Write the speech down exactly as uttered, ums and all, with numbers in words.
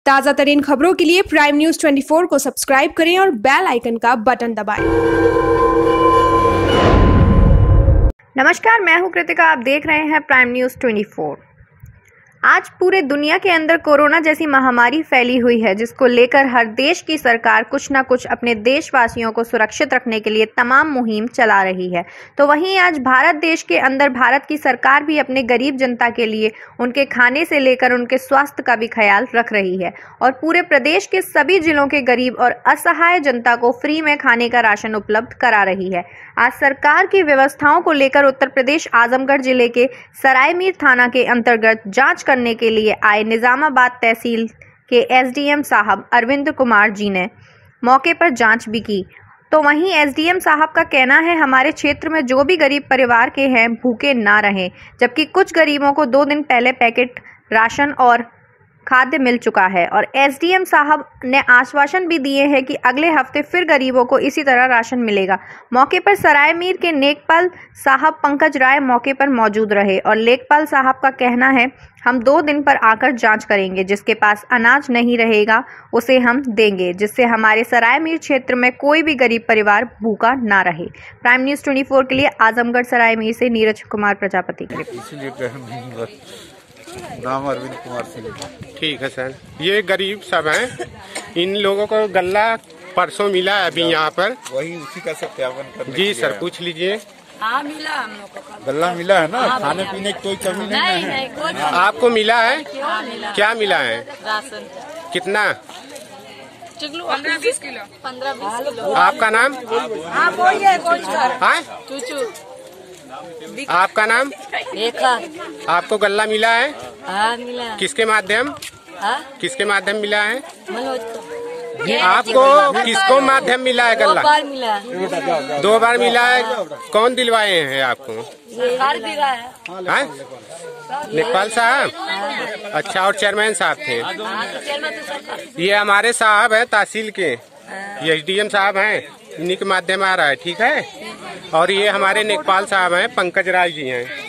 ताजा तरीन खबरों के लिए प्राइम न्यूज चौबीस को सब्सक्राइब करें और बेल आइकन का बटन दबाएं। नमस्कार, मैं हूं कृतिका। आप देख रहे हैं प्राइम न्यूज चौबीस। आज पूरे दुनिया के अंदर कोरोना जैसी महामारी फैली हुई है, जिसको लेकर हर देश की सरकार कुछ न कुछ अपने देशवासियों को सुरक्षित रखने के लिए तमाम मुहिम चला रही है। तो वहीं आज भारत देश के अंदर भारत की सरकार भी अपने गरीब जनता के लिए उनके खाने से लेकर उनके स्वास्थ्य का भी ख्याल रख रही है और पूरे प्रदेश के सभी जिलों के गरीब और असहाय जनता को फ्री में खाने का राशन उपलब्ध करा रही है। आज सरकार की व्यवस्थाओं को लेकर उत्तर प्रदेश आजमगढ़ जिले के सरायमीर थाना के अंतर्गत जांच करने के लिए आए निजामाबाद तहसील के एसडीएम साहब अरविंद कुमार जी ने मौके पर जांच भी की। तो वहीं एसडीएम साहब का कहना है, हमारे क्षेत्र में जो भी गरीब परिवार के हैं भूखे ना रहें, जबकि कुछ गरीबों को दो दिन पहले पैकेट राशन और खाद्य मिल चुका है और एसडीएम साहब ने आश्वासन भी दिए हैं कि अगले हफ्ते फिर गरीबों को इसी तरह राशन मिलेगा। मौके पर सरायमीर के लेखपाल साहब पंकज राय मौके पर मौजूद रहे और लेखपाल साहब का कहना है, हम दो दिन पर आकर जांच करेंगे, जिसके पास अनाज नहीं रहेगा उसे हम देंगे, जिससे हमारे सरायमीर क्षेत्र में कोई भी गरीब परिवार भूखा ना रहे। प्राइम न्यूज चौबीस के लिए आजमगढ़ सरायमीर से नीरज कुमार प्रजापति। नाम अरविंद कुमार सिंह। ठीक है सर, ये गरीब सब हैं, इन लोगों को गल्ला परसों मिला है अभी यहाँ पर, वही उसी का सत्यापन करने जी सर पूछ लीजिए। हाँ मिला, हम लोग को गल्ला मिला है ना, खाने पीने की कोई कमी नहीं, नहीं, है नहीं, कोई नहीं। आपको मिला है? हाँ, मिला। क्या मिला है? राशन कितना? पंद्रह बीस किलो पंद्रह बीस किलो। आपका नाम? हाँ बोलिए, बोल हाँ? चूचू। आपका नाम? रेखा। आपको गल्ला मिला है? हाँ मिला। किसके माध्यम? हाँ किसके माध्यम मिला है? मनोज को। आपको किसको माध्यम मिला है गल्ला? दो बार मिला। दो बार मिला है। कौन दिलवाए हैं आपको? सरकार दी रहा है। हाँ? लेखपाल साहब? अच्छा, और चेयरमैन साहब थे? ये हमारे साहब है तहसील के, ये एसडीएम साहब हैं, इन्हीं के माध्यम आ रहा है। ठीक है, और ये हमारे लेखपाल साहब हैं पंकज राय जी हैं।